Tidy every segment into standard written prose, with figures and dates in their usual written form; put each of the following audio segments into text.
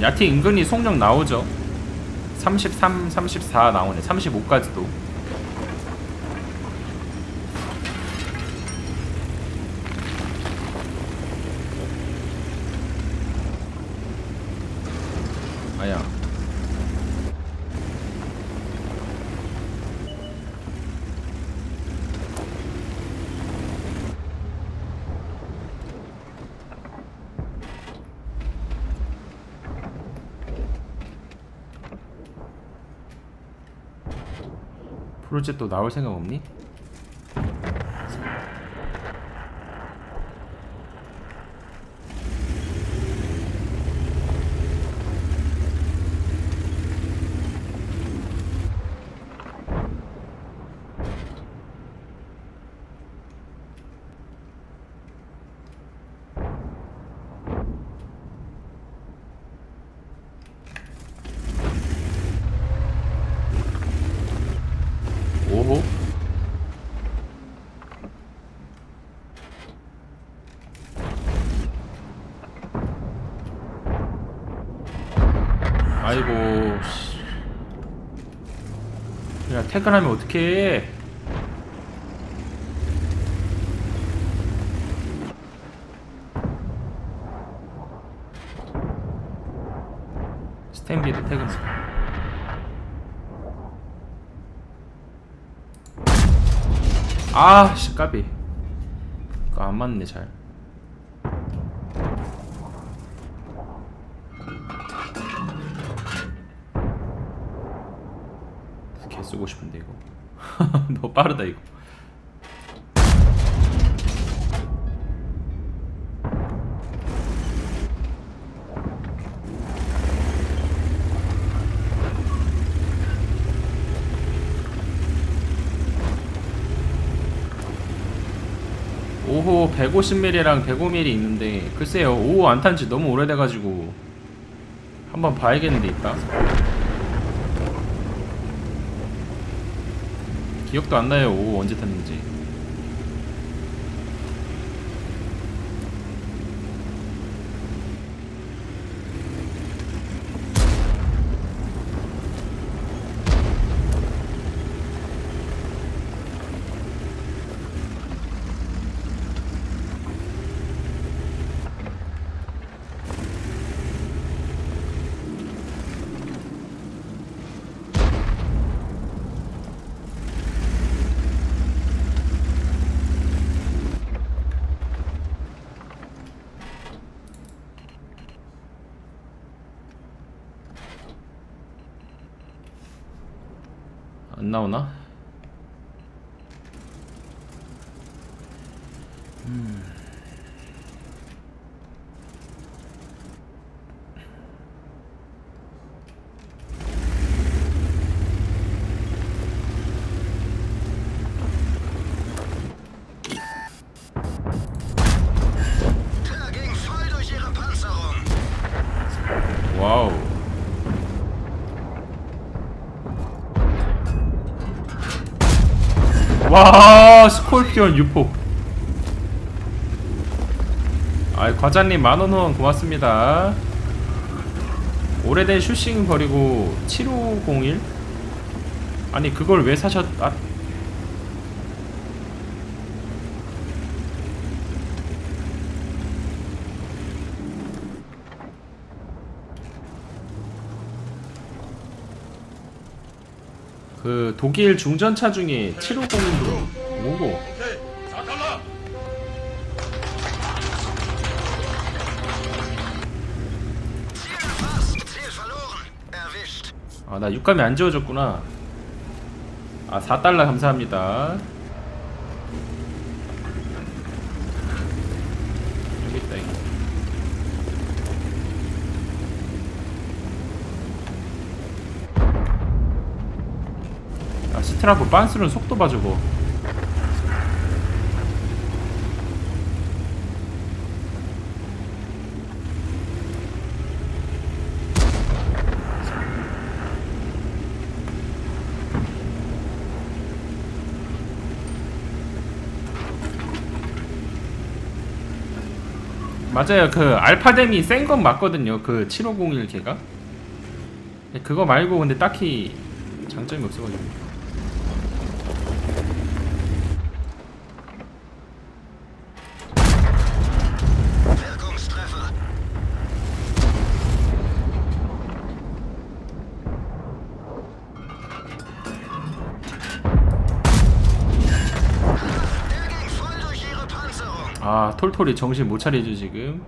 야티 은근히 속력 나오죠. 33, 34 나오네. 35까지도. 아야. 프로젝트 또 나올 생각 없니? 오호. 아이고 씨. 야 퇴근하면 어떡해. 스탠비도 퇴근. 아씨 까비. 그거 안 맞네 잘. 개 쓰고 싶은데 이거. 너무 빠르다 이거. 오호 150mm랑 105mm 있는데 글쎄요 5호 안 탄지 너무 오래돼가지고 한번 봐야겠는데 이따. 기억도 안 나요 5호 언제 탔는지. 안 나오나? 와우. 와 스콜피온 유포. 아이 과장님 만원 후원 고맙습니다. 오래된 슈싱 버리고 7501? 아니 그걸 왜 사셨... 아 그 독일 중전차 중에 750도 뭐고? 아 나 육감이 안 지워졌구나. 아 4달러 감사합니다. 여기 있다 이거. 아 스트라프 빤스는 속도 봐 저거. 맞아요. 그 알파뎀이 센 건 맞거든요. 그 7501 걔가. 그거 말고 근데 딱히 장점이 없어가지고. 아, 톨톨이 정신 못 차리죠 지금.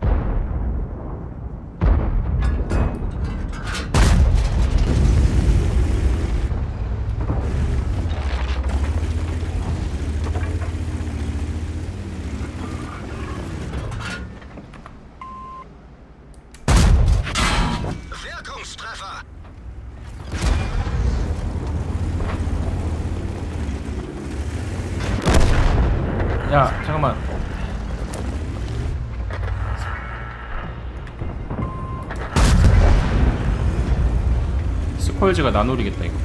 야, 잠깐만. 스콜즈가 나노리겠다 이거.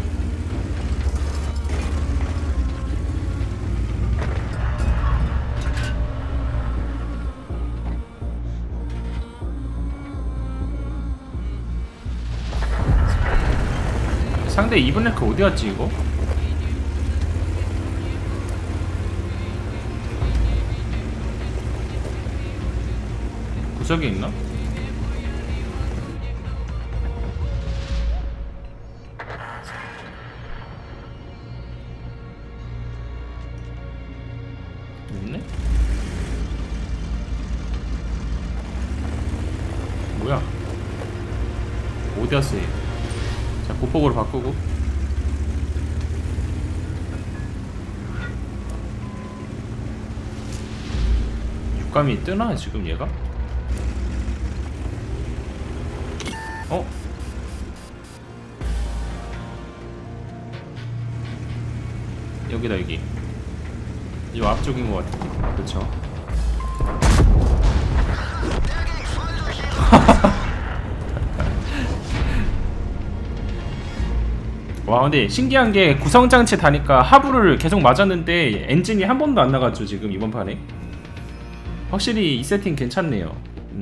상대 이브네크 어디갔지 이거? 구석에 있나? 없네? 뭐야? 어디갔어 얘? 자, 고폭으로 바꾸고. 육감이 뜨나 지금 얘가? 어? 여기다 여기. 이 앞쪽인 것 같아. 그쵸. 와, 근데 신기한 게 구성장치 다니까 하부를 계속 맞았는데 엔진이 한 번도 안 나갔죠 지금 이번 판에. 확실히 이 세팅 괜찮네요.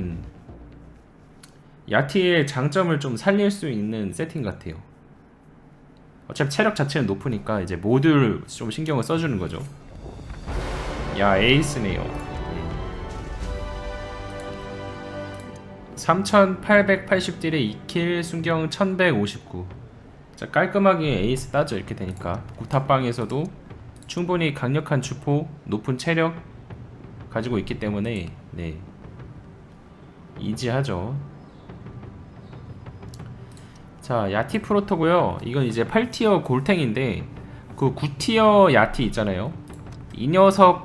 야티의 장점을 좀 살릴 수 있는 세팅 같아요. 어차피 체력 자체는 높으니까 이제 모듈 좀 신경을 써주는 거죠. 야, 에이스네요. 3880딜에 2킬, 순경 1159. 자, 깔끔하게 에이스 따죠. 이렇게 되니까 구타빵에서도 충분히 강력한 주포, 높은 체력 가지고 있기 때문에 네, 이지하죠. 자, 야티 프로토고요. 이건 이제 8티어 골탱인데 그 9티어 야티 있잖아요. 이 녀석이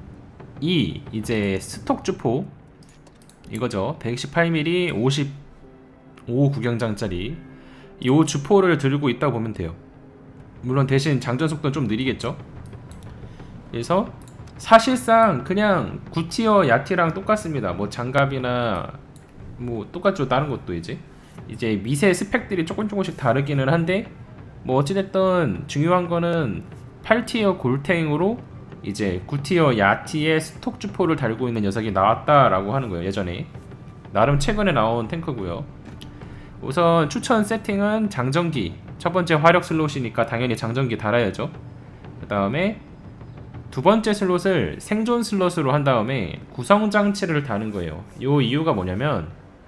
이제 스톡 주포 이거죠. 118mm 55 구경장짜리 이 주포를 들고 있다고 보면 돼요. 물론 대신 장전 속도는 좀 느리겠죠. 그래서 사실상 그냥 9티어 야티랑 똑같습니다. 뭐 장갑이나 뭐 똑같죠. 다른 것도 이제 미세 스펙들이 조금씩 다르기는 한데 뭐 어찌됐든 중요한 거는 8티어 골탱으로 이제 9티어 야티의 스톡 주포를 달고 있는 녀석이 나왔다라고 하는 거예요. 예전에 나름 최근에 나온 탱크고요. 우선 추천 세팅은 장전기. 첫 번째 화력 슬롯이니까 당연히 장전기 달아야죠. 그 다음에 두 번째 슬롯을 생존 슬롯으로 한 다음에 구성장치를 다는 거예요. 요 이유가 뭐냐면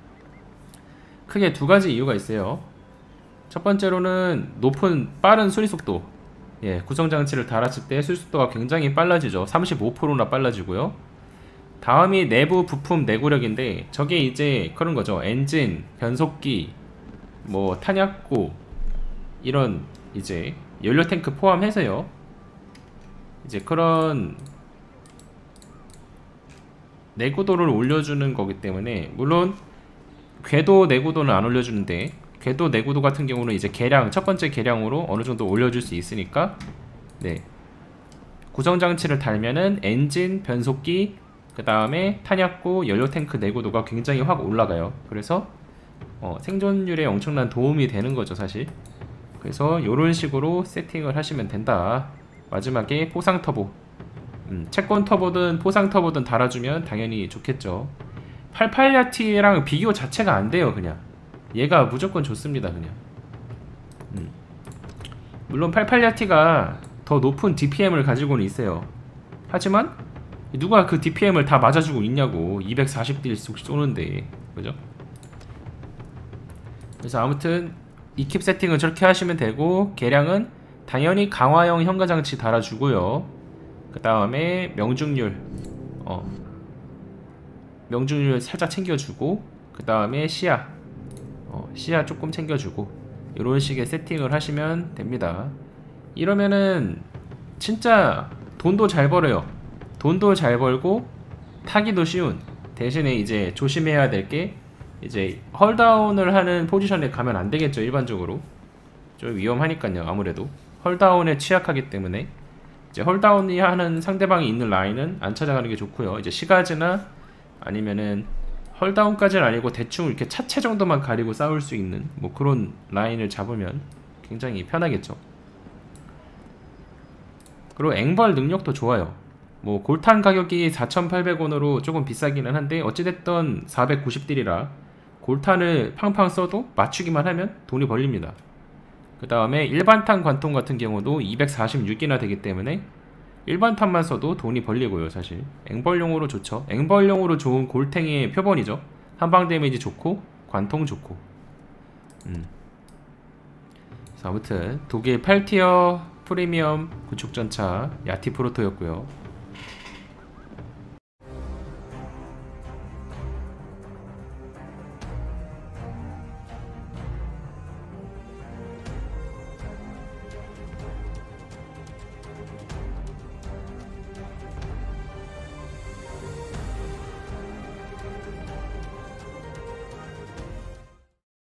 크게 두 가지 이유가 있어요. 첫 번째로는 높은 빠른 수리속도. 예, 구성장치를 달았을 때 수리속도가 굉장히 빨라지죠. 35%나 빨라지고요. 다음이 내부 부품 내구력인데 저게 이제 그런 거죠. 엔진, 변속기, 뭐 탄약고 이런 이제 연료 탱크 포함해서요. 이제 그런 내구도를 올려주는 거기 때문에 물론 궤도 내구도는 안 올려주는데 궤도 내구도 같은 경우는 이제 계량 첫 번째 계량으로 어느 정도 올려줄 수 있으니까 네, 구성장치를 달면은 엔진, 변속기, 그 다음에 탄약고, 연료 탱크 내구도가 굉장히 확 올라가요. 그래서 생존율에 엄청난 도움이 되는 거죠 사실. 그래서 이런 식으로 세팅을 하시면 된다. 마지막에 포상 터보 채권 터보든 포상 터보든 달아주면 당연히 좋겠죠. 88야티랑 비교 자체가 안 돼요. 그냥 얘가 무조건 좋습니다. 그냥 물론 88야티가 더 높은 DPM을 가지고는 있어요. 하지만 누가 그 DPM을 다 맞아주고 있냐고. 240딜 쏘는데, 그죠? 그래서 아무튼 이킵 세팅은 저렇게 하시면 되고, 계량은 당연히 강화형 현가장치 달아주고요. 그 다음에 명중률 명중률 살짝 챙겨주고, 그 다음에 시야 시야 조금 챙겨주고, 이런 식의 세팅을 하시면 됩니다. 이러면은 진짜 돈도 잘 벌어요. 돈도 잘 벌고 타기도 쉬운. 대신에 이제 조심해야 될 게, 이제 헐다운을 하는 포지션에 가면 안 되겠죠. 일반적으로 좀 위험하니까요. 아무래도 헐다운에 취약하기 때문에 이제 헐다운이 하는 상대방이 있는 라인은 안 찾아가는 게 좋고요. 이제 시가즈나 아니면은 헐다운까지는 아니고 대충 이렇게 차체 정도만 가리고 싸울 수 있는 뭐 그런 라인을 잡으면 굉장히 편하겠죠. 그리고 앵벌 능력도 좋아요. 뭐 골탄 가격이 4,800원으로 조금 비싸기는 한데 어찌됐든 490딜이라 골탄을 팡팡 써도 맞추기만 하면 돈이 벌립니다. 그 다음에 일반탄 관통 같은 경우도 246이나 되기 때문에 일반탄만 써도 돈이 벌리고요. 사실 앵벌용으로 좋죠. 앵벌용으로 좋은 골탱이의 표본이죠. 한방 데미지 좋고 관통 좋고. 그래서 아무튼 독일 8티어 프리미엄 구축전차 야티 프로토였고요.